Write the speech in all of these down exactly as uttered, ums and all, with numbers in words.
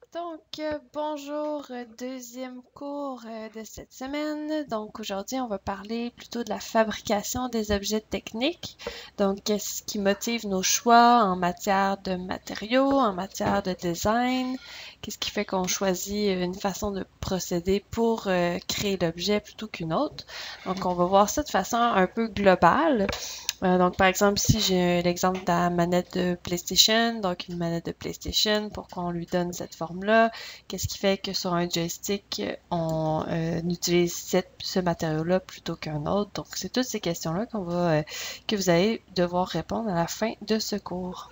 Donc, euh, bonjour, euh, deuxième cours euh, de cette semaine. Donc, aujourd'hui, on va parler plutôt de la fabrication des objets techniques. Donc, qu'est-ce qui motive nos choix en matière de matériaux, en matière de design? Qu'est-ce qui fait qu'on choisit une façon de procéder pour euh, créer l'objet plutôt qu'une autre? Donc, on va voir ça de façon un peu globale. Euh, donc, par exemple, ici, j'ai l'exemple de la manette de PlayStation. Donc, une manette de PlayStation, pourquoi on lui donne cette forme-là? Qu'est-ce qui fait que sur un joystick, on euh, utilise cette, ce matériau-là plutôt qu'un autre? Donc, c'est toutes ces questions-là qu'on va, euh, que vous allez devoir répondre à la fin de ce cours.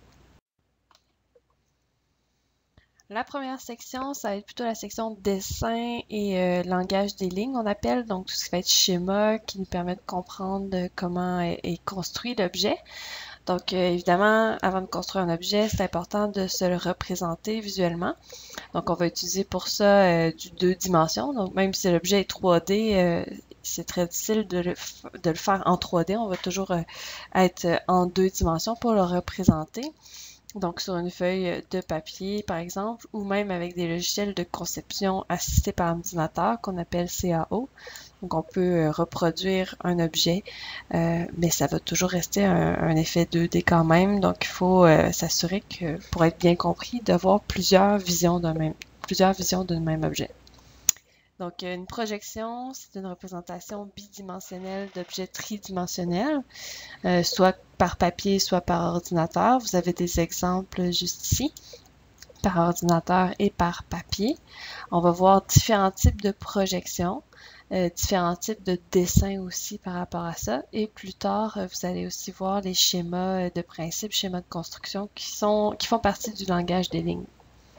La première section, ça va être plutôt la section dessin et euh, langage des lignes, on appelle. Donc, tout ce qui va être schéma qui nous permet de comprendre comment est, est construit l'objet. Donc, euh, évidemment, avant de construire un objet, c'est important de se le représenter visuellement. Donc, on va utiliser pour ça euh, du deux dimensions. Donc, même si l'objet est trois D, euh, c'est très difficile de le, de le faire en trois D. On va toujours euh, être en deux dimensions pour le représenter. Donc, sur une feuille de papier, par exemple, ou même avec des logiciels de conception assistés par ordinateur qu'on appelle C A O. Donc, on peut reproduire un objet, euh, mais ça va toujours rester un, un effet deux D quand même. Donc, il faut euh, s'assurer que, pour être bien compris, d'avoir plusieurs visions d'un même, plusieurs visions d'un même objet. Donc, une projection, c'est une représentation bidimensionnelle d'objets tridimensionnels, euh, soit par papier, soit par ordinateur. Vous avez des exemples juste ici, par ordinateur et par papier. On va voir différents types de projections, euh, différents types de dessins aussi par rapport à ça. Et plus tard, vous allez aussi voir les schémas de principe, schémas de construction qui sont, qui font partie du langage des lignes.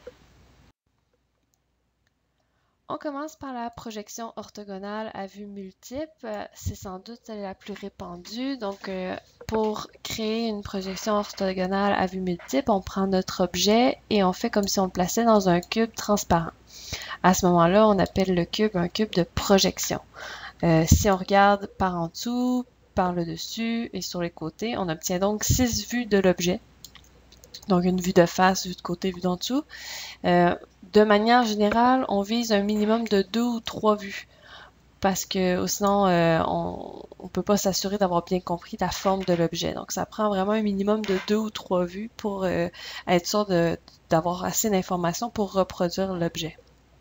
On commence par la projection orthogonale à vue multiple. C'est sans doute celle la plus répandue. Donc, euh, pour créer une projection orthogonale à vue multiple, on prend notre objet et on fait comme si on le plaçait dans un cube transparent. À ce moment-là, on appelle le cube un cube de projection. Euh, si on regarde par en dessous, par le dessus et sur les côtés, on obtient donc six vues de l'objet. Donc, une vue de face, vue de côté, vue d'en dessous. Euh, de manière générale, on vise un minimum de deux ou trois vues parce que sinon, euh, on ne peut pas s'assurer d'avoir bien compris la forme de l'objet. Donc, ça prend vraiment un minimum de deux ou trois vues pour euh, être sûr d'avoir assez d'informations pour reproduire l'objet.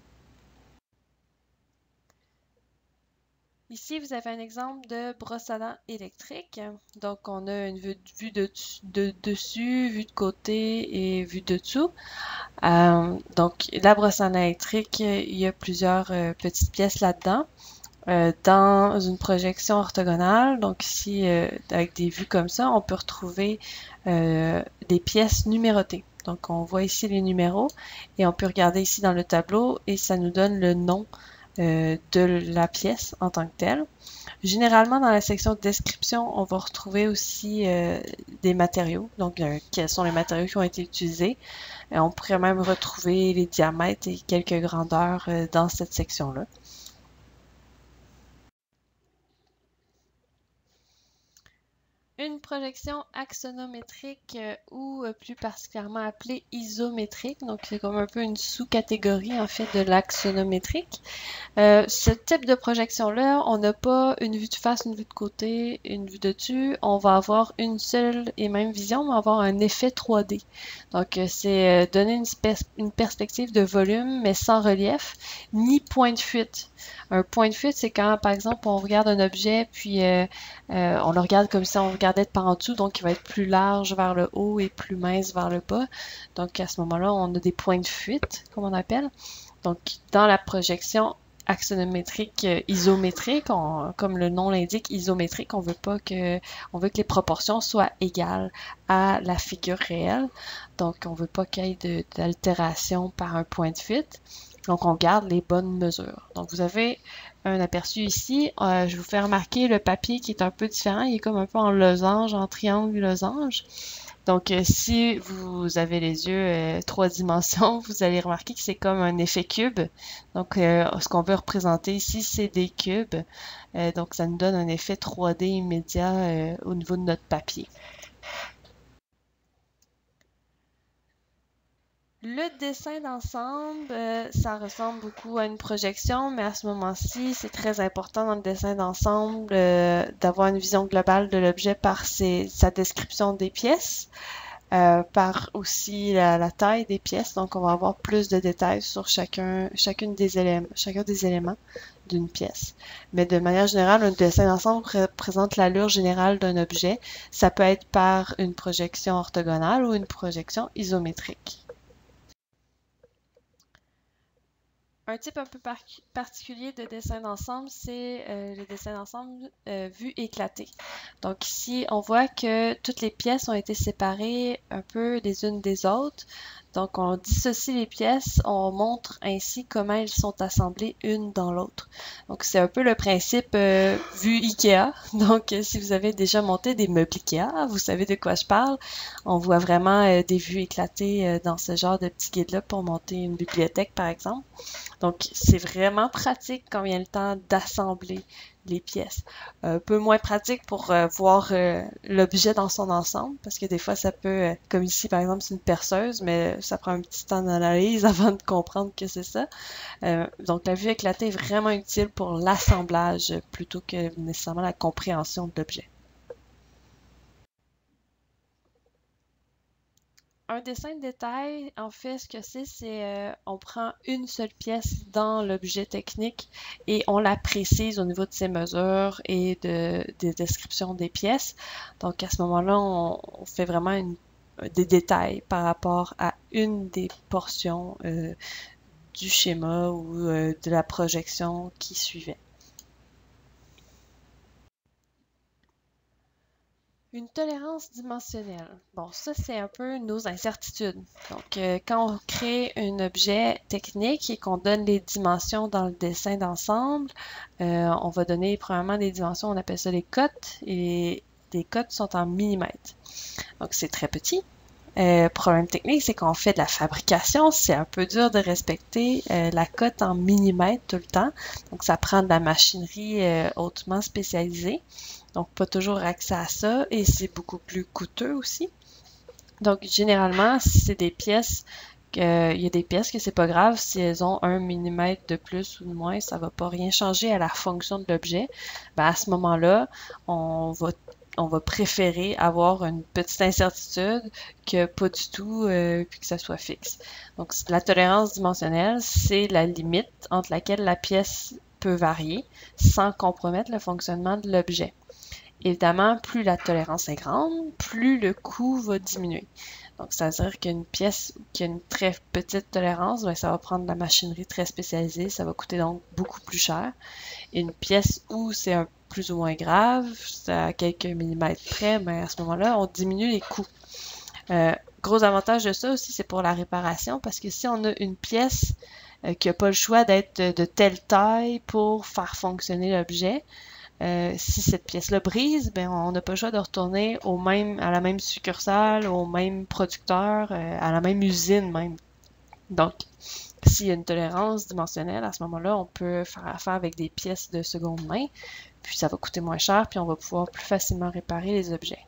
Ici, vous avez un exemple de brosse à dents électrique. Donc, on a une vue, vue de, de dessus, vue de côté et vue de dessous. Euh, donc, la brosse à dents électrique, il y a plusieurs euh, petites pièces là-dedans. Euh, dans une projection orthogonale, donc ici, euh, avec des vues comme ça, on peut retrouver euh, des pièces numérotées. Donc, on voit ici les numéros et on peut regarder ici dans le tableau et ça nous donne le nom euh, de la pièce en tant que telle. Généralement, dans la section description, on va retrouver aussi euh, des matériaux, donc euh, quels sont les matériaux qui ont été utilisés. Euh, on pourrait même retrouver les diamètres et quelques grandeurs euh, dans cette section-là. Une projection axonométrique euh, ou euh, plus particulièrement appelée isométrique, donc c'est comme un peu une sous-catégorie en fait de l'axonométrique. Euh, ce type de projection-là, on n'a pas une vue de face, une vue de côté, une vue de dessus. On va avoir une seule et même vision, on va avoir un effet trois D. Donc, c'est euh, donner une, une perspective de volume, mais sans relief, ni point de fuite. Un point de fuite, c'est quand, par exemple, on regarde un objet, puis euh, euh, on le regarde comme si on regardait de par en dessous, donc il va être plus large vers le haut et plus mince vers le bas. Donc, à ce moment-là, on a des points de fuite, comme on appelle. Donc, dans la projection axonométrique euh, isométrique, on, comme le nom l'indique, isométrique, on veut pas que, on veut que les proportions soient égales à la figure réelle. Donc, on veut pas qu'il y ait d'altération par un point de fuite. Donc, on garde les bonnes mesures. Donc, vous avez un aperçu ici. Euh, je vous fais remarquer le papier qui est un peu différent. Il est comme un peu en losange, en triangle losange. Donc, euh, si vous avez les yeux euh, trois dimensions, vous allez remarquer que c'est comme un effet cube. Donc, euh, ce qu'on veut représenter ici, c'est des cubes. Euh, donc, ça nous donne un effet trois D immédiat euh, au niveau de notre papier. Le dessin d'ensemble, euh, ça ressemble beaucoup à une projection, mais à ce moment-ci, c'est très important dans le dessin d'ensemble euh, d'avoir une vision globale de l'objet par ses, sa description des pièces, euh, par aussi la, la taille des pièces. Donc, on va avoir plus de détails sur chacun, chacune des éléments, chacun des éléments d'une pièce. Mais de manière générale, un dessin d'ensemble représente l'allure générale d'un objet. Ça peut être par une projection orthogonale ou une projection isométrique. Un type un peu par particulier de dessin d'ensemble, c'est euh, le dessin d'ensemble euh, vue éclatée. Donc ici, on voit que toutes les pièces ont été séparées un peu les unes des autres. Donc on dissocie les pièces, on montre ainsi comment elles sont assemblées une dans l'autre. Donc c'est un peu le principe euh, vue Ikea. Donc si vous avez déjà monté des meubles Ikea, vous savez de quoi je parle. On voit vraiment euh, des vues éclatées euh, dans ce genre de petits guides-là pour monter une bibliothèque par exemple. Donc, c'est vraiment pratique quand vient le temps d'assembler les pièces. Un peu moins pratique pour euh, voir euh, l'objet dans son ensemble, parce que des fois, ça peut, euh, comme ici, par exemple, c'est une perceuse, mais ça prend un petit temps d'analyse avant de comprendre que c'est ça. Euh, donc, la vue éclatée est vraiment utile pour l'assemblage plutôt que nécessairement la compréhension de l'objet. Un dessin de détail, en fait, ce que c'est, c'est euh, on prend une seule pièce dans l'objet technique et on la précise au niveau de ses mesures et de, des descriptions des pièces. Donc, à ce moment-là, on, on fait vraiment une, des détails par rapport à une des portions euh, du schéma ou euh, de la projection qui suivait. Une tolérance dimensionnelle. Bon, ça, c'est un peu nos incertitudes. Donc, euh, quand on crée un objet technique et qu'on donne les dimensions dans le dessin d'ensemble, euh, on va donner premièrement des dimensions, on appelle ça les cotes, et les cotes sont en millimètres. Donc, c'est très petit. Euh, problème technique, c'est qu'on fait de la fabrication, c'est un peu dur de respecter euh, la cote en millimètres tout le temps. Donc, ça prend de la machinerie euh, hautement spécialisée. Donc, pas toujours accès à ça et c'est beaucoup plus coûteux aussi. Donc, généralement, si c'est des pièces, que, il y a des pièces que c'est pas grave si elles ont un millimètre de plus ou de moins, ça va pas rien changer à la fonction de l'objet. Ben, à ce moment-là, on va on va préférer avoir une petite incertitude que pas du tout, euh, puis que ça soit fixe. Donc, la tolérance dimensionnelle, c'est la limite entre laquelle la pièce peut varier sans compromettre le fonctionnement de l'objet. Évidemment, plus la tolérance est grande, plus le coût va diminuer. Donc, c'est-à-dire qu'une pièce qui a une très petite tolérance, bien, ça va prendre de la machinerie très spécialisée, ça va coûter donc beaucoup plus cher. Et une pièce où c'est un plus ou moins grave, c'est à quelques millimètres près, bien, à ce moment-là, on diminue les coûts. Euh, gros avantage de ça aussi, c'est pour la réparation, parce que si on a une pièce euh, qui n'a pas le choix d'être de, de telle taille pour faire fonctionner l'objet, Euh, si cette pièce-là brise, ben on n'a pas le choix de retourner au même, à la même succursale, au même producteur, euh, à la même usine même. Donc, s'il y a une tolérance dimensionnelle, à ce moment-là, on peut faire affaire avec des pièces de seconde main, puis ça va coûter moins cher, puis on va pouvoir plus facilement réparer les objets.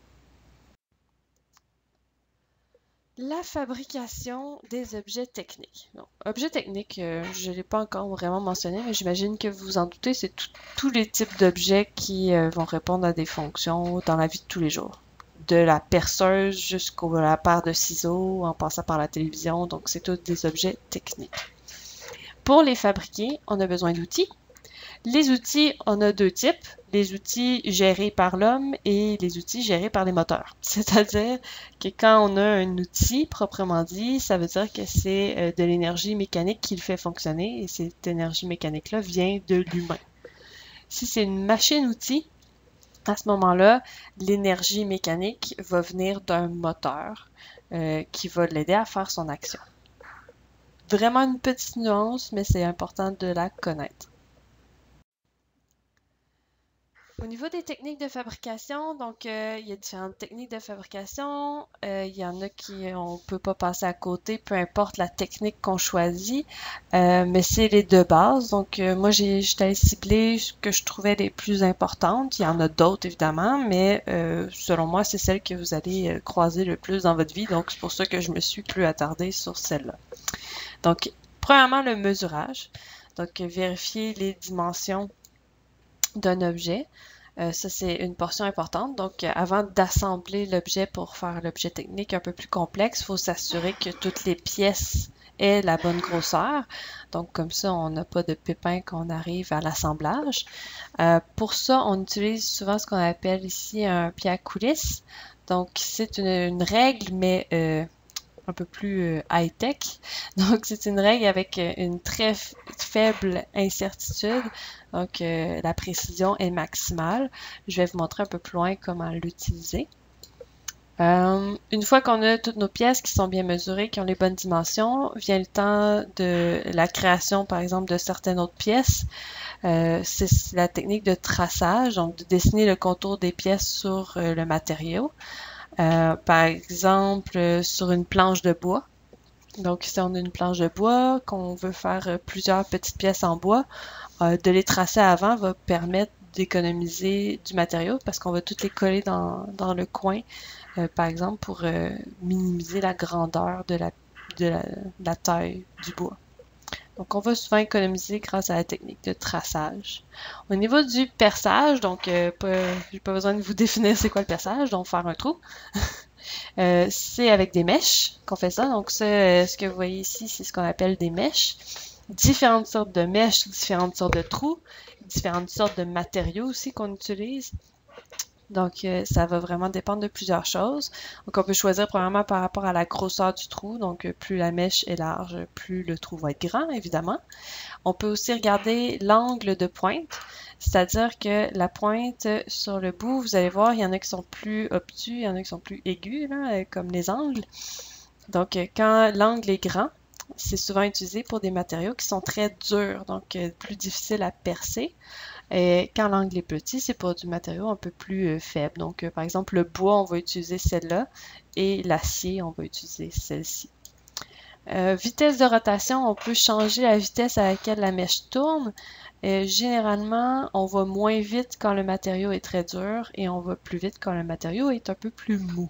La fabrication des objets techniques. Donc, objets techniques, euh, je ne l'ai pas encore vraiment mentionné, mais j'imagine que vous vous en doutez, c'est tous les types d'objets qui euh, vont répondre à des fonctions dans la vie de tous les jours. De la perceuse jusqu'à la paire de ciseaux, en passant par la télévision, donc c'est tous des objets techniques. Pour les fabriquer, on a besoin d'outils. Les outils, on a deux types, les outils gérés par l'homme et les outils gérés par les moteurs. C'est-à-dire que quand on a un outil proprement dit, ça veut dire que c'est de l'énergie mécanique qui le fait fonctionner et cette énergie mécanique-là vient de l'humain. Si c'est une machine-outil, à ce moment-là, l'énergie mécanique va venir d'un moteur euh, qui va l'aider à faire son action. Vraiment une petite nuance, mais c'est important de la connaître. Au niveau des techniques de fabrication, donc euh, il y a différentes techniques de fabrication. Euh, il y en a qui on peut pas passer à côté, peu importe la technique qu'on choisit, Euh, mais c'est les deux bases. Donc euh, moi j'ai j'étais allée cibler ce que je trouvais les plus importantes. Il y en a d'autres évidemment, mais euh, selon moi c'est celle que vous allez euh, croiser le plus dans votre vie. Donc c'est pour ça que je me suis plus attardée sur celle-là. Donc premièrement le mesurage. Donc euh, vérifier les dimensions d'un objet. Euh, ça, c'est une portion importante. Donc, euh, avant d'assembler l'objet pour faire l'objet technique un peu plus complexe, il faut s'assurer que toutes les pièces aient la bonne grosseur. Donc, comme ça, on n'a pas de pépins quand on arrive à l'assemblage. Euh, pour ça, on utilise souvent ce qu'on appelle ici un pied à coulisse. Donc, c'est une, une règle, mais euh, un peu plus euh, high-tech. Donc, c'est une règle avec euh, une très faible incertitude. Donc, euh, la précision est maximale. Je vais vous montrer un peu plus loin comment l'utiliser. Euh, une fois qu'on a toutes nos pièces qui sont bien mesurées, qui ont les bonnes dimensions, vient le temps de la création, par exemple, de certaines autres pièces. Euh, c'est la technique de traçage, donc de dessiner le contour des pièces sur euh, le matériau. Euh, par exemple, euh, sur une planche de bois. Donc, si on a une planche de bois, qu'on veut faire euh, plusieurs petites pièces en bois, euh, de les tracer avant va permettre d'économiser du matériau parce qu'on va toutes les coller dans, dans le coin, euh, par exemple, pour euh, minimiser la grandeur de la, de la, de la taille du bois. Donc, on va souvent économiser grâce à la technique de traçage. Au niveau du perçage, donc, euh, pas, j'ai pas besoin de vous définir c'est quoi le perçage, donc faire un trou. Euh, c'est avec des mèches qu'on fait ça. Donc, ça, euh, ce que vous voyez ici, c'est ce qu'on appelle des mèches. Différentes sortes de mèches, différentes sortes de trous, différentes sortes de matériaux aussi qu'on utilise. Donc, euh, ça va vraiment dépendre de plusieurs choses. Donc, on peut choisir premièrement par rapport à la grosseur du trou. Donc, euh, plus la mèche est large, plus le trou va être grand, évidemment. On peut aussi regarder l'angle de pointe, c'est-à-dire que la pointe sur le bout, vous allez voir, il y en a qui sont plus obtus, il y en a qui sont plus aigus, là, comme les angles. Donc, euh, quand l'angle est grand, c'est souvent utilisé pour des matériaux qui sont très durs, donc euh, plus difficiles à percer. Et quand l'angle est petit, c'est pour du matériau un peu plus euh, faible. Donc, euh, par exemple, le bois, on va utiliser celle-là et l'acier, on va utiliser celle-ci. Euh, vitesse de rotation, on peut changer la vitesse à laquelle la mèche tourne. Euh, généralement, on va moins vite quand le matériau est très dur et on va plus vite quand le matériau est un peu plus mou.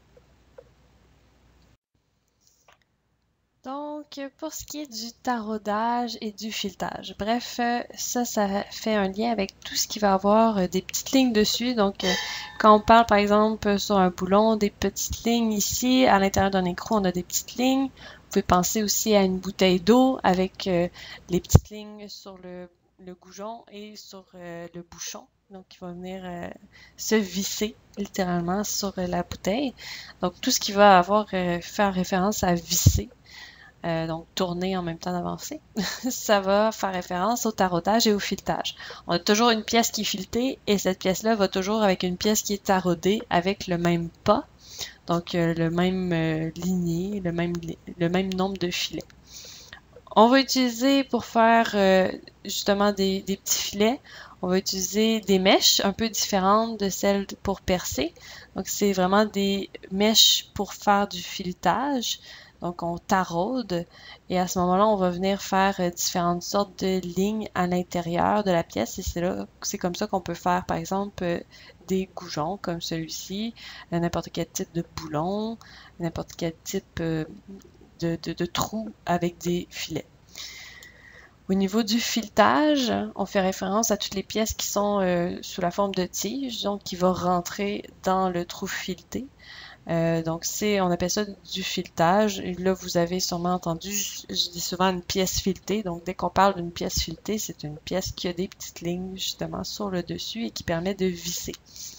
Donc, pour ce qui est du taraudage et du filetage, bref, euh, ça, ça fait un lien avec tout ce qui va avoir euh, des petites lignes dessus. Donc, euh, quand on parle, par exemple, sur un boulon, des petites lignes ici, à l'intérieur d'un écrou, on a des petites lignes. Vous pouvez penser aussi à une bouteille d'eau avec euh, les petites lignes sur le, le goujon et sur euh, le bouchon. Donc, il va venir euh, se visser littéralement sur euh, la bouteille. Donc, tout ce qui va avoir euh, faire référence à visser. Euh, donc tourner en même temps d'avancer, ça va faire référence au taraudage et au filetage. On a toujours une pièce qui est filetée et cette pièce-là va toujours avec une pièce qui est taraudée avec le même pas, donc euh, le même euh, lignée, le même, le même nombre de filets. On va utiliser pour faire euh, justement des, des petits filets, on va utiliser des mèches un peu différentes de celles pour percer. Donc c'est vraiment des mèches pour faire du filetage. Donc, on taraude et à ce moment-là, on va venir faire euh, différentes sortes de lignes à l'intérieur de la pièce et c'est là, c'est comme ça qu'on peut faire, par exemple, euh, des goujons comme celui-ci, euh, n'importe quel type de boulon, n'importe quel type euh, de, de, de trou avec des filets. Au niveau du filetage, on fait référence à toutes les pièces qui sont euh, sous la forme de tige, donc qui vont rentrer dans le trou fileté. Euh, donc, c'est, on appelle ça du filetage. Et là, vous avez sûrement entendu, je, je dis souvent une pièce filetée. Donc, dès qu'on parle d'une pièce filetée, c'est une pièce qui a des petites lignes justement sur le dessus et qui permet de visser.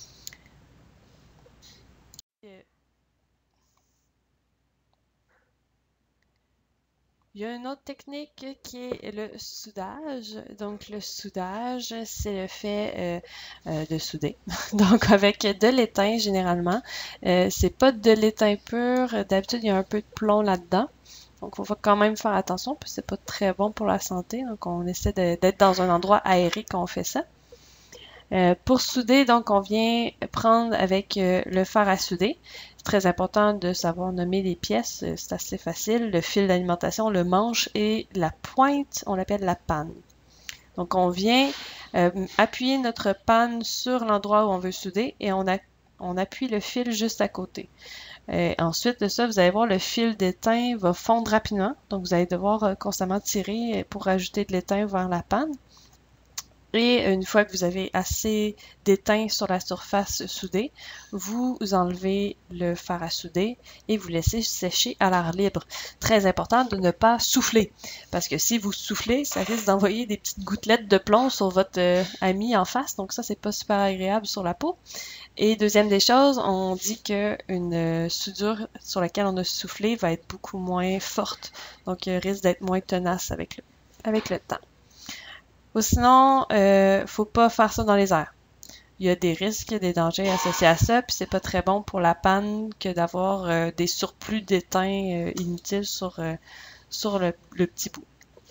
Il y a une autre technique qui est le soudage. Donc, le soudage, c'est le fait euh, euh, de souder. Donc, avec de l'étain, généralement. Euh, c'est pas de l'étain pur. D'habitude, il y a un peu de plomb là-dedans. Donc, il faut quand même faire attention, puis c'est pas très bon pour la santé. Donc, on essaie d'être dans un endroit aéré quand on fait ça. Euh, pour souder, donc, on vient prendre avec euh, le fer à souder. C'est très important de savoir nommer les pièces, c'est assez facile. Le fil d'alimentation, le manche et la pointe, on l'appelle la panne. Donc, on vient euh, appuyer notre panne sur l'endroit où on veut souder et on, a, on appuie le fil juste à côté. Et ensuite de ça, vous allez voir le fil d'étain va fondre rapidement. Donc, vous allez devoir euh, constamment tirer pour ajouter de l'étain vers la panne. Et une fois que vous avez assez d'étain sur la surface soudée, vous enlevez le fer à souder et vous laissez sécher à l'air libre. Très important de ne pas souffler, parce que si vous soufflez, ça risque d'envoyer des petites gouttelettes de plomb sur votre euh, ami en face, donc ça, c'est pas super agréable sur la peau. Et deuxième des choses, on dit qu'une soudure sur laquelle on a soufflé va être beaucoup moins forte, donc euh, risque d'être moins tenace avec le, avec le temps. Ou sinon, euh, faut pas faire ça dans les airs. Il y a des risques, des dangers associés à ça, puis c'est pas très bon pour la panne que d'avoir euh, des surplus d'étain euh, inutiles sur, euh, sur le, le petit bout.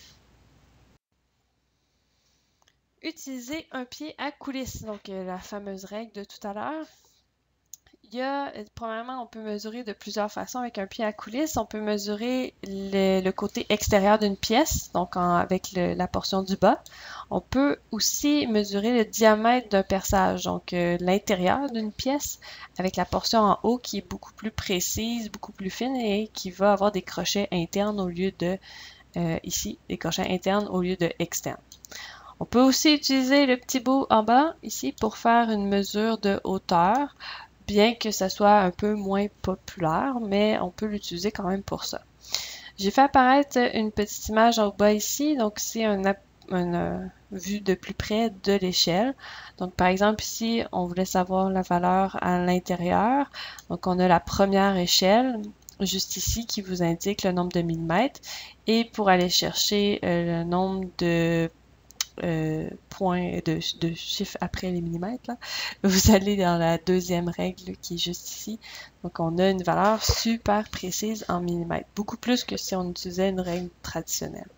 Utiliser un pied à coulisse, donc euh, la fameuse règle de tout à l'heure. Il y a, premièrement, on peut mesurer de plusieurs façons avec un pied à coulisse. On peut mesurer le, le côté extérieur d'une pièce, donc en, avec le, la portion du bas. On peut aussi mesurer le diamètre d'un perçage, donc euh, l'intérieur d'une pièce avec la portion en haut qui est beaucoup plus précise, beaucoup plus fine et qui va avoir des crochets internes au lieu de, euh, ici, des crochets internes au lieu de externes. On peut aussi utiliser le petit bout en bas, ici, pour faire une mesure de hauteur, bien que ça soit un peu moins populaire, mais on peut l'utiliser quand même pour ça. J'ai fait apparaître une petite image en bas ici, donc c'est une, une vue de plus près de l'échelle. Donc par exemple ici, on voulait savoir la valeur à l'intérieur. Donc on a la première échelle, juste ici, qui vous indique le nombre de millimètres. Et pour aller chercher euh, le nombre de Euh, points de, de chiffres après les millimètres, là, vous allez dans la deuxième règle qui est juste ici. Donc, on a une valeur super précise en millimètres, beaucoup plus que si on utilisait une règle traditionnelle.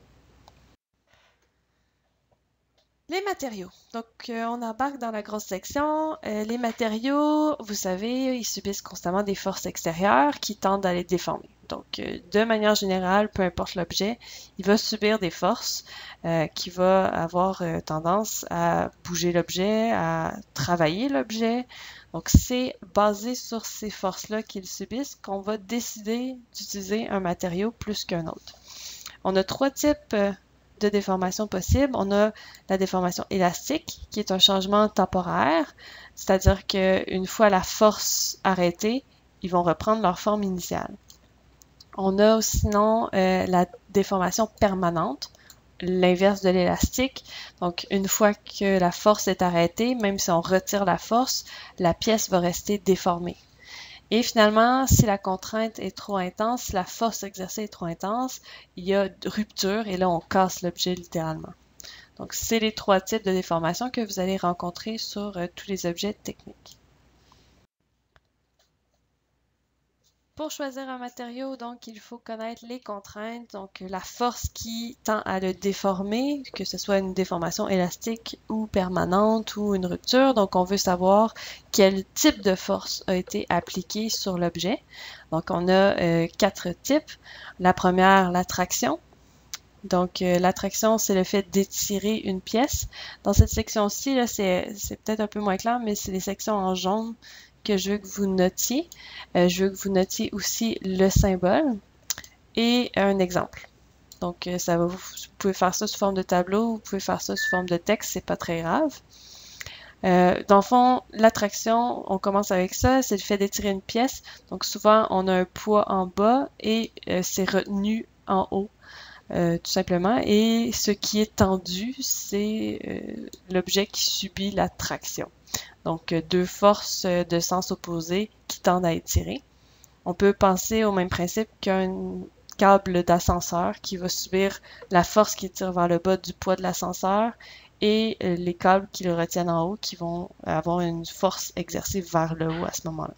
Les matériaux. Donc, euh, on embarque dans la grosse section. Euh, les matériaux, vous savez, ils subissent constamment des forces extérieures qui tendent à les déformer. Donc, euh, de manière générale, peu importe l'objet, il va subir des forces euh, qui vont avoir euh, tendance à bouger l'objet, à travailler l'objet. Donc, c'est basé sur ces forces-là qu'ils subissent qu'on va décider d'utiliser un matériau plus qu'un autre. On a trois types de déformation possible. On a la déformation élastique, qui est un changement temporaire, c'est-à-dire qu'une fois la force arrêtée, ils vont reprendre leur forme initiale. On a sinon euh, la déformation permanente, l'inverse de l'élastique. Donc, une fois que la force est arrêtée, même si on retire la force, la pièce va rester déformée. Et finalement, si la contrainte est trop intense, si la force exercée est trop intense, il y a rupture et là, on casse l'objet littéralement. Donc, c'est les trois types de déformation que vous allez rencontrer sur euh, tous les objets techniques. Pour choisir un matériau, donc, il faut connaître les contraintes, donc la force qui tend à le déformer, que ce soit une déformation élastique ou permanente ou une rupture. Donc, on veut savoir quel type de force a été appliqué sur l'objet. Donc, on a euh, quatre types. La première, l'attraction. Donc, euh, l'attraction, c'est le fait d'étirer une pièce. Dans cette section-ci, c'est peut-être un peu moins clair, mais c'est les sections en jaune que je veux que vous notiez. Euh, je veux que vous notiez aussi le symbole et un exemple. Donc, euh, ça va vous, vous pouvez faire ça sous forme de tableau, vous pouvez faire ça sous forme de texte, c'est pas très grave. Euh, dans le fond, l'attraction, on commence avec ça, c'est le fait d'étirer une pièce. Donc, souvent, on a un poids en bas et euh, c'est retenu en haut. Euh, tout simplement. Et ce qui est tendu, c'est euh, l'objet qui subit la traction. Donc, euh, deux forces euh, de sens opposés qui tendent à étirer. On peut penser au même principe qu'un câble d'ascenseur qui va subir la force qui tire vers le bas du poids de l'ascenseur et euh, les câbles qui le retiennent en haut qui vont avoir une force exercée vers le haut à ce moment-là.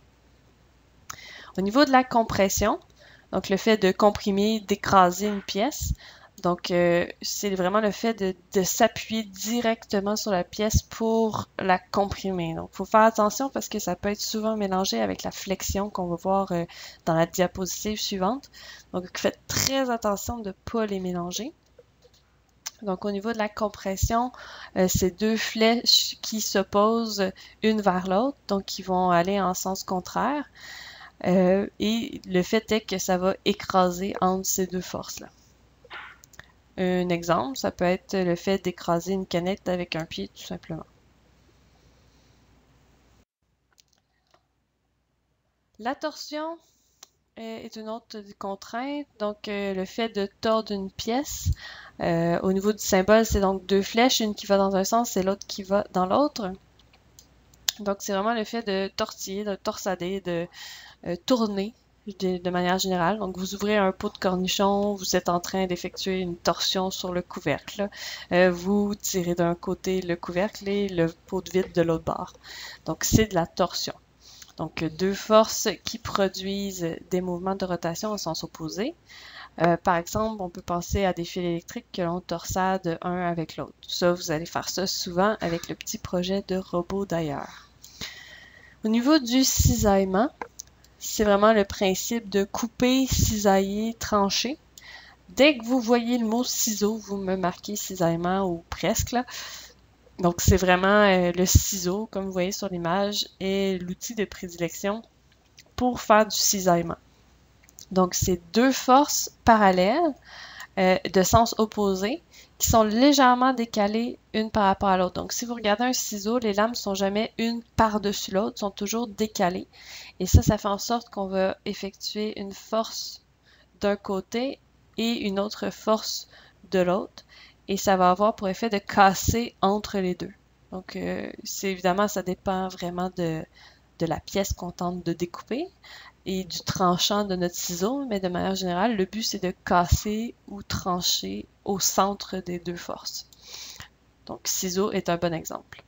Au niveau de la compression, donc le fait de comprimer, d'écraser une pièce. Donc, euh, c'est vraiment le fait de, de s'appuyer directement sur la pièce pour la comprimer. Donc, il faut faire attention parce que ça peut être souvent mélangé avec la flexion qu'on va voir euh, dans la diapositive suivante. Donc, faites très attention de ne pas les mélanger. Donc, au niveau de la compression, euh, c'est deux flèches qui s'opposent une vers l'autre, donc qui vont aller en sens contraire. Euh, et le fait est que ça va écraser entre ces deux forces-là. Un exemple, ça peut être le fait d'écraser une canette avec un pied, tout simplement. La torsion est une autre contrainte, donc euh, le fait de tordre une pièce. Euh, au niveau du symbole, c'est donc deux flèches, une qui va dans un sens et l'autre qui va dans l'autre. Donc c'est vraiment le fait de tortiller, de torsader, de euh, tourner de, de manière générale. Donc vous ouvrez un pot de cornichon, vous êtes en train d'effectuer une torsion sur le couvercle. Euh, vous tirez d'un côté le couvercle et le pot de vide de l'autre bord. Donc c'est de la torsion. Donc deux forces qui produisent des mouvements de rotation au sens opposé. Euh, par exemple, on peut penser à des fils électriques que l'on torsade un avec l'autre. Ça, vous allez faire ça souvent avec le petit projet de robot d'ailleurs. Au niveau du cisaillement, c'est vraiment le principe de couper, cisailler, trancher. Dès que vous voyez le mot ciseau, vous me marquez cisaillement ou presque là. Donc c'est vraiment euh, le ciseau, comme vous voyez sur l'image, est l'outil de prédilection pour faire du cisaillement. Donc c'est deux forces parallèles euh, de sens opposé qui sont légèrement décalées une par rapport à l'autre. Donc si vous regardez un ciseau, les lames sont jamais une par-dessus l'autre, sont toujours décalées. Et ça, ça fait en sorte qu'on va effectuer une force d'un côté et une autre force de l'autre. Et ça va avoir pour effet de casser entre les deux. Donc, euh, c'est évidemment, ça dépend vraiment de, de la pièce qu'on tente de découper et du tranchant de notre ciseau, mais de manière générale, le but, c'est de casser ou trancher au centre des deux forces. Donc, ciseau est un bon exemple.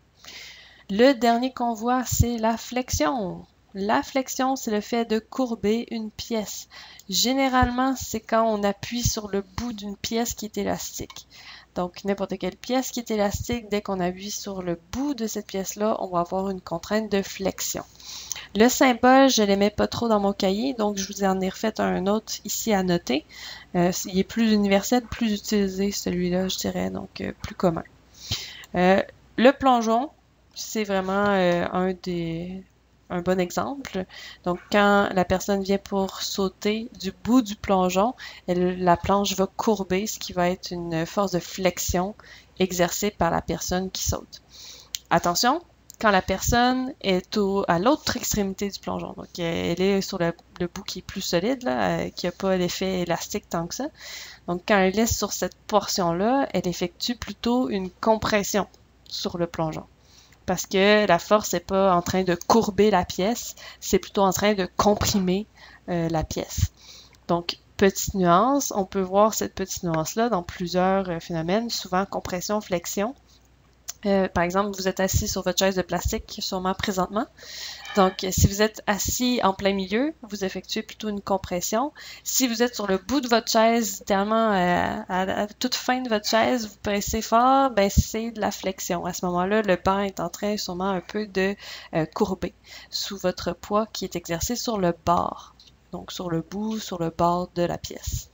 Le dernier qu'on voit, c'est la flexion. La flexion, c'est le fait de courber une pièce. Généralement, c'est quand on appuie sur le bout d'une pièce qui est élastique. Donc, n'importe quelle pièce qui est élastique, dès qu'on appuie sur le bout de cette pièce-là, on va avoir une contrainte de flexion. Le symbole, je ne l'aimais pas trop dans mon cahier, donc je vous en ai refait un autre ici à noter. Euh, il est plus universel, plus utilisé celui-là, je dirais, donc euh, plus commun. Euh, le plongeon, c'est vraiment euh, un des un bon exemple. Donc, quand la personne vient pour sauter du bout du plongeon, elle, la planche va courber, ce qui va être une force de flexion exercée par la personne qui saute. Attention, quand la personne est au, à l'autre extrémité du plongeon, donc elle est sur le, le bout qui est plus solide, là, euh, qui n'a pas l'effet élastique tant que ça. Donc, quand elle est sur cette portion-là, elle effectue plutôt une compression sur le plongeon. Parce que la force n'est pas en train de courber la pièce, c'est plutôt en train de comprimer euh, la pièce. Donc, petite nuance, on peut voir cette petite nuance-là dans plusieurs euh, phénomènes, souvent compression, flexion. Euh, par exemple, vous êtes assis sur votre chaise de plastique, sûrement présentement. Donc, si vous êtes assis en plein milieu, vous effectuez plutôt une compression. Si vous êtes sur le bout de votre chaise, littéralement euh, à la toute fin de votre chaise, vous pressez fort, ben c'est de la flexion. À ce moment-là, le banc est en train sûrement un peu de euh, courber sous votre poids qui est exercé sur le bord. Donc, sur le bout, sur le bord de la pièce.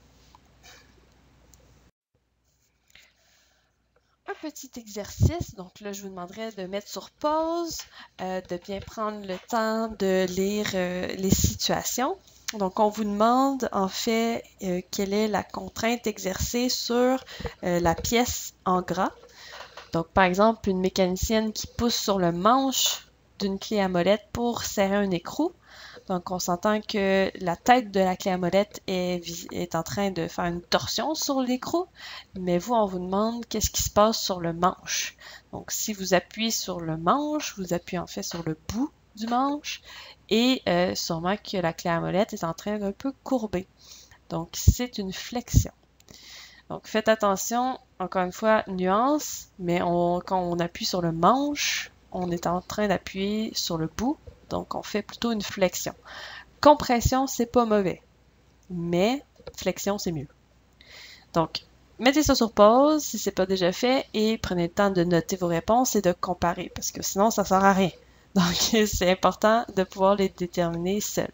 Un petit exercice, donc là je vous demanderai de mettre sur pause, euh, de bien prendre le temps de lire euh, les situations. Donc on vous demande en fait euh, quelle est la contrainte exercée sur euh, la pièce en gras. Donc par exemple une mécanicienne qui pousse sur le manche d'une clé à molette pour serrer un écrou. Donc, on s'entend que la tête de la clé à molette est, est en train de faire une torsion sur l'écrou, mais vous, on vous demande qu'est-ce qui se passe sur le manche. Donc, si vous appuyez sur le manche, vous appuyez en fait sur le bout du manche et euh, sûrement que la clé à molette est en train d'un peu courber. Donc, c'est une flexion. Donc, faites attention, encore une fois, nuance, mais on, quand on appuie sur le manche, on est en train d'appuyer sur le bout. Donc, on fait plutôt une flexion. Compression, c'est pas mauvais, mais flexion, c'est mieux. Donc, mettez ça sur pause si c'est pas déjà fait et prenez le temps de noter vos réponses et de comparer parce que sinon ça sert à rien. Donc c'est important de pouvoir les déterminer seul.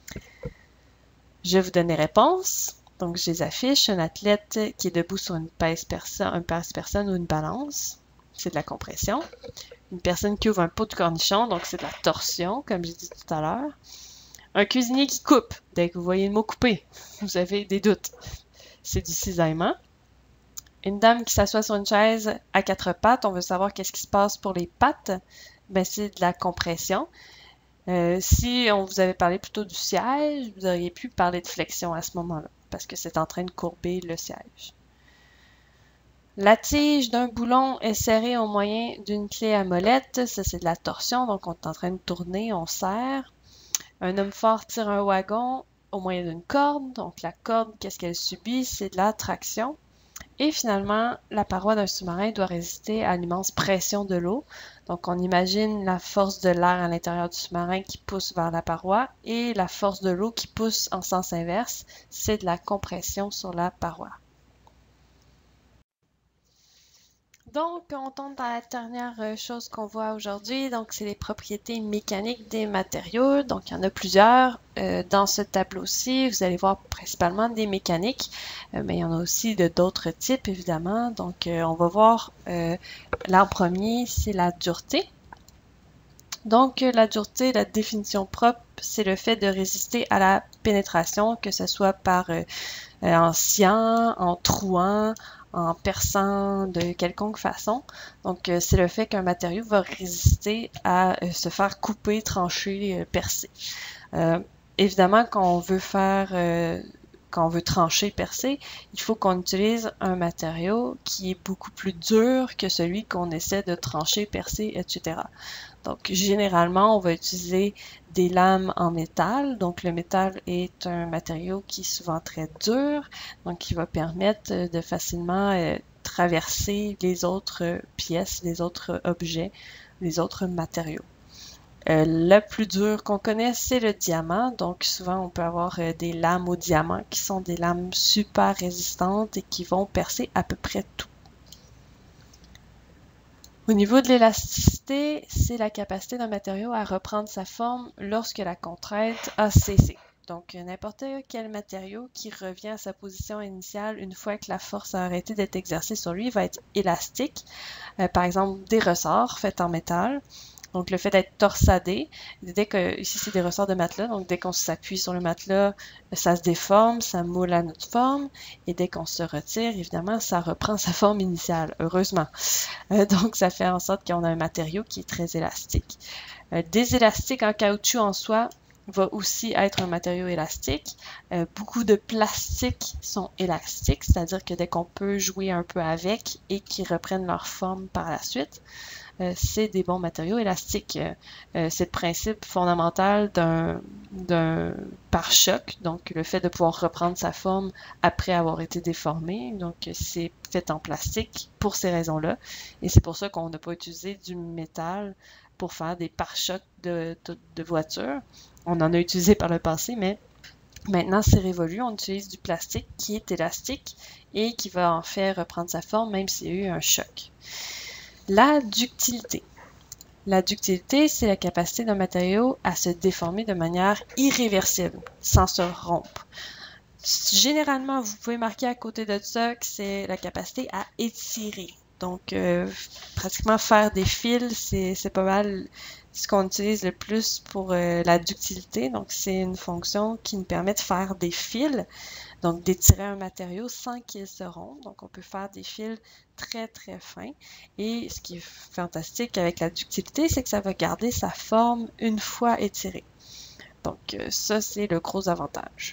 Je vous donne les réponses. Donc je les affiche. Un athlète qui est debout sur une pèse-personne, un pèse-personne ou une balance, c'est de la compression. Une personne qui ouvre un pot de cornichon, donc c'est de la torsion, comme j'ai dit tout à l'heure. Un cuisinier qui coupe. Dès que vous voyez le mot couper, vous avez des doutes. C'est du cisaillement. Une dame qui s'assoit sur une chaise à quatre pattes, on veut savoir qu'est-ce qui se passe pour les pattes. Ben, c'est de la compression. Euh, si on vous avait parlé plutôt du siège, vous auriez pu parler de flexion à ce moment-là, parce que c'est en train de courber le siège. La tige d'un boulon est serrée au moyen d'une clé à molette. Ça, c'est de la torsion, donc on est en train de tourner, on serre. Un homme fort tire un wagon au moyen d'une corde. Donc la corde, qu'est-ce qu'elle subit? C'est de la traction. Et finalement, la paroi d'un sous-marin doit résister à l'immense pression de l'eau. Donc on imagine la force de l'air à l'intérieur du sous-marin qui pousse vers la paroi et la force de l'eau qui pousse en sens inverse. C'est de la compression sur la paroi. Donc, on tombe dans la dernière chose qu'on voit aujourd'hui. Donc, c'est les propriétés mécaniques des matériaux. Donc, il y en a plusieurs. Euh, dans ce tableau-ci, vous allez voir principalement des mécaniques, euh, mais il y en a aussi de d'autres types, évidemment. Donc, euh, on va voir euh, là en premier, c'est la dureté. Donc, la dureté, la définition propre, c'est le fait de résister à la pénétration, que ce soit par euh, en sciant, en trouant, en perçant de quelconque façon. Donc, euh, c'est le fait qu'un matériau va résister à euh, se faire couper, trancher, euh, percer. Euh, évidemment, quand on veut faire, euh, quand on veut trancher, percer, il faut qu'on utilise un matériau qui est beaucoup plus dur que celui qu'on essaie de trancher, percer, et cetera. Donc, généralement, on va utiliser des lames en métal. Donc, le métal est un matériau qui est souvent très dur, donc qui va permettre de facilement euh, traverser les autres pièces, les autres objets, les autres matériaux. Euh, le plus dur qu'on connaît, c'est le diamant. Donc, souvent, on peut avoir euh, des lames au diamant qui sont des lames super résistantes et qui vont percer à peu près tout. Au niveau de l'élasticité, c'est la capacité d'un matériau à reprendre sa forme lorsque la contrainte a cessé. Donc, n'importe quel matériau qui revient à sa position initiale une fois que la force a arrêté d'être exercée sur lui va être élastique. Euh, par exemple, des ressorts faits en métal. Donc, le fait d'être torsadé, dès que, ici c'est des ressorts de matelas, donc dès qu'on s'appuie sur le matelas, ça se déforme, ça moule à notre forme, et dès qu'on se retire, évidemment, ça reprend sa forme initiale, heureusement. Euh, donc, ça fait en sorte qu'on a un matériau qui est très élastique. Euh, des élastiques en caoutchouc en soi va aussi être un matériau élastique. Euh, beaucoup de plastiques sont élastiques, c'est-à-dire que dès qu'on peut jouer un peu avec et qu'ils reprennent leur forme par la suite, Euh, c'est des bons matériaux élastiques. Euh, c'est le principe fondamental d'un d'un pare-choc, donc le fait de pouvoir reprendre sa forme après avoir été déformé. Donc, c'est fait en plastique pour ces raisons-là. Et c'est pour ça qu'on n'a pas utilisé du métal pour faire des pare-chocs de, de, de voitures. On en a utilisé par le passé, mais maintenant, c'est révolu. On utilise du plastique qui est élastique et qui va en fait reprendre sa forme, même s'il y a eu un choc. La ductilité. La ductilité, c'est la capacité d'un matériau à se déformer de manière irréversible, sans se rompre. Généralement, vous pouvez marquer à côté de ça que c'est la capacité à étirer. Donc, euh, pratiquement faire des fils, c'est pas mal ce qu'on utilise le plus pour euh, la ductilité. Donc, c'est une fonction qui nous permet de faire des fils, donc d'étirer un matériau sans qu'il se rompe. Donc, on peut faire des fils très, très fins. Et ce qui est fantastique avec la ductilité, c'est que ça va garder sa forme une fois étirée. Donc, ça, c'est le gros avantage.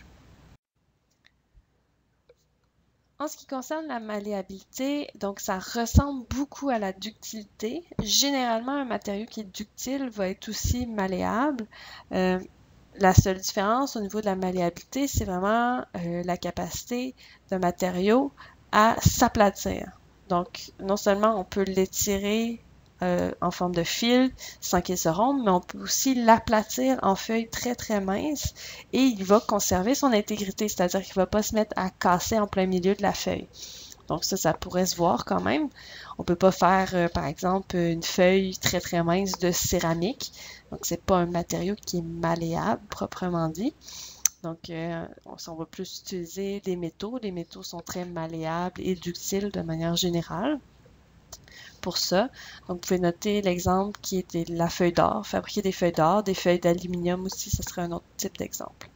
En ce qui concerne la malléabilité, donc ça ressemble beaucoup à la ductilité. Généralement, un matériau qui est ductile va être aussi malléable. Euh, la seule différence au niveau de la malléabilité, c'est vraiment euh, la capacité d'un matériau à s'aplatir. Donc, non seulement on peut l'étirer euh, en forme de fil sans qu'il se rompe, mais on peut aussi l'aplatir en feuilles très très minces et il va conserver son intégrité, c'est-à-dire qu'il ne va pas se mettre à casser en plein milieu de la feuille. Donc ça, ça pourrait se voir quand même. On peut pas faire, euh, par exemple, une feuille très très mince de céramique. Donc c'est pas un matériau qui est malléable, proprement dit. Donc, euh, on, on va plus utiliser des métaux. Les métaux sont très malléables et ductiles de manière générale pour ça. Donc, vous pouvez noter l'exemple qui était la feuille d'or. Fabriquer des feuilles d'or, des feuilles d'aluminium aussi, ce serait un autre type d'exemple.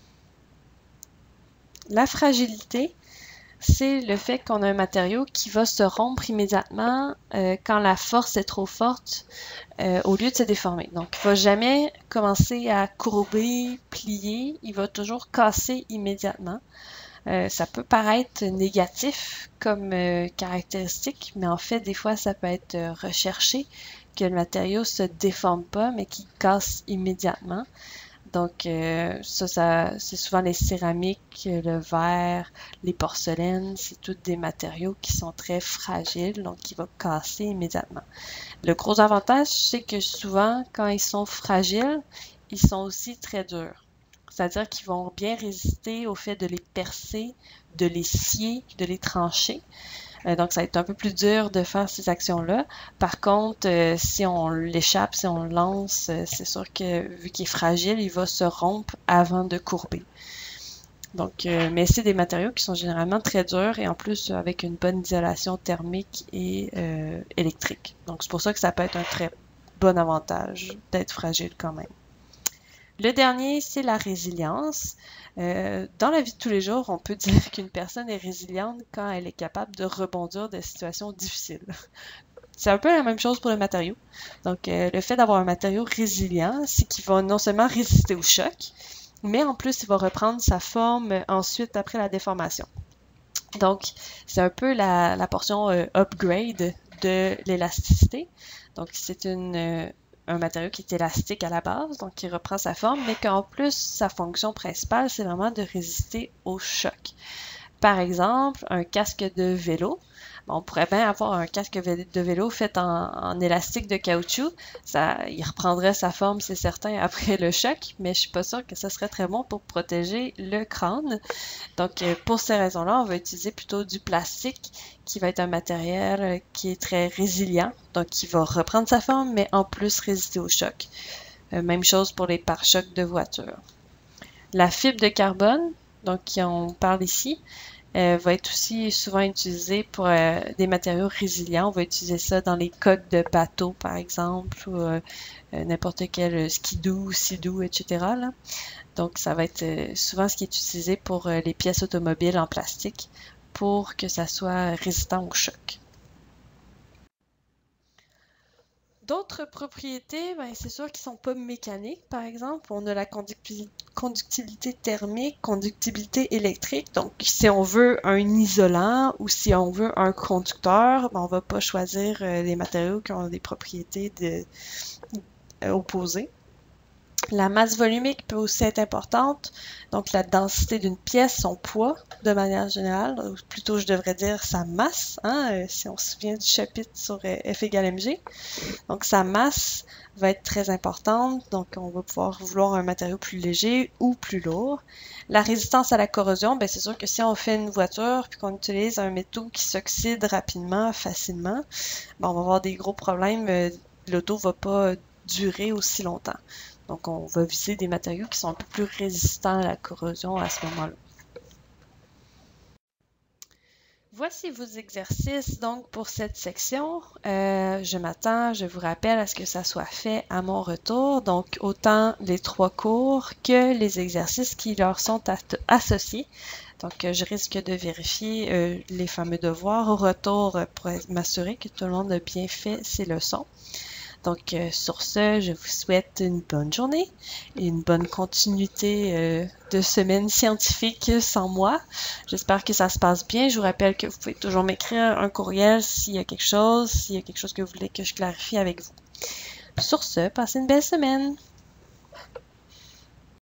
La fragilité, c'est le fait qu'on a un matériau qui va se rompre immédiatement euh, quand la force est trop forte euh, au lieu de se déformer. Donc, il ne va jamais commencer à courber, plier, il va toujours casser immédiatement. Euh, ça peut paraître négatif comme euh, caractéristique, mais en fait, des fois, ça peut être euh, recherché que le matériau se déforme pas, mais qu'il casse immédiatement. Donc, euh, ça, ça c'est souvent les céramiques, le verre, les porcelaines, c'est tous des matériaux qui sont très fragiles, donc qui vont casser immédiatement. Le gros avantage, c'est que souvent, quand ils sont fragiles, ils sont aussi très durs. C'est-à-dire qu'ils vont bien résister au fait de les percer, de les scier, de les trancher. Euh, donc, ça va être un peu plus dur de faire ces actions-là. Par contre, euh, si on l'échappe, si on le lance, euh, c'est sûr que vu qu'il est fragile, il va se rompre avant de courber. Donc, euh, mais c'est des matériaux qui sont généralement très durs et en plus avec une bonne isolation thermique et euh, électrique. Donc, c'est pour ça que ça peut être un très bon avantage d'être fragile quand même. Le dernier, c'est la résilience. Euh, dans la vie de tous les jours, on peut dire qu'une personne est résiliente quand elle est capable de rebondir de situations difficiles. C'est un peu la même chose pour le matériau. Donc, euh, le fait d'avoir un matériau résilient, c'est qu'il va non seulement résister au choc, mais en plus, il va reprendre sa forme ensuite après la déformation. Donc, c'est un peu la, la portion euh, upgrade de l'élasticité. Donc, c'est une... Euh, un matériau qui est élastique à la base, donc qui reprend sa forme, mais qu'en plus, sa fonction principale, c'est vraiment de résister au choc. Par exemple, un casque de vélo. Bon, on pourrait bien avoir un casque de vélo fait en, en élastique de caoutchouc. Ça, il reprendrait sa forme, c'est certain, après le choc, mais je suis pas sûre que ça serait très bon pour protéger le crâne. Donc, pour ces raisons-là, on va utiliser plutôt du plastique qui va être un matériel qui est très résilient, donc qui va reprendre sa forme, mais en plus résister au choc. Euh, même chose pour les pare-chocs de voiture. La fibre de carbone, donc on parle ici, euh, va être aussi souvent utilisée pour euh, des matériaux résilients. On va utiliser ça dans les coques de bateaux, par exemple, ou euh, n'importe quel skidoo, sidoo, et cetera là. Donc, ça va être euh, souvent ce qui est utilisé pour euh, les pièces automobiles en plastique pour que ça soit résistant au choc. D'autres propriétés, ben, c'est sûr qu'ils ne sont pas mécaniques, par exemple. On a la conductibilité thermique, conductibilité électrique. Donc, si on veut un isolant ou si on veut un conducteur, ben, on ne va pas choisir euh, des matériaux qui ont des propriétés de, euh, opposées. La masse volumique peut aussi être importante, donc la densité d'une pièce, son poids de manière générale, ou plutôt je devrais dire sa masse, hein, si on se souvient du chapitre sur F égale mg. Donc sa masse va être très importante, donc on va pouvoir vouloir un matériau plus léger ou plus lourd. La résistance à la corrosion, ben c'est sûr que si on fait une voiture puis qu'on utilise un métaux qui s'oxyde rapidement, facilement, ben on va avoir des gros problèmes, l'auto ne va pas durer aussi longtemps. Donc, on va viser des matériaux qui sont un peu plus résistants à la corrosion à ce moment-là. Voici vos exercices donc pour cette section. Euh, je m'attends, je vous rappelle à ce que ça soit fait à mon retour. Donc, autant les trois cours que les exercices qui leur sont associés. Donc, je risque de vérifier euh, les fameux devoirs au retour pour m'assurer que tout le monde a bien fait ses leçons. Donc, euh, sur ce, je vous souhaite une bonne journée et une bonne continuité euh, de semaine scientifique sans moi. J'espère que ça se passe bien. Je vous rappelle que vous pouvez toujours m'écrire un courriel s'il y a quelque chose, s'il y a quelque chose que vous voulez que je clarifie avec vous. Sur ce, passez une belle semaine.